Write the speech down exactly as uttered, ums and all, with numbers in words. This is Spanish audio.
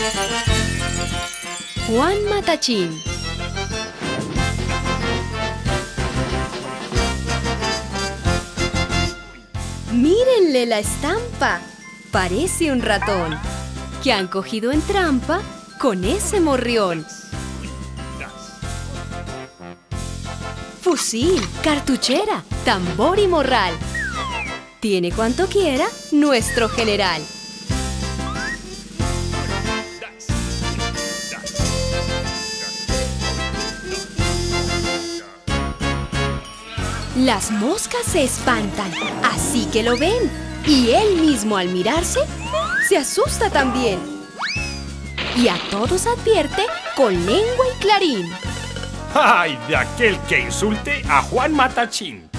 Juan Matachín. Mírenle la estampa. Parece un ratón que han cogido en trampa con ese morrión. Fusil, cartuchera, tambor y morral. Tiene cuanto quiera nuestro general. Las moscas se espantan, así que lo ven. Y él mismo al mirarse, se asusta también. Y a todos advierte con lengua y clarín. ¡Ay, de aquel que insulte a Juan Matachín!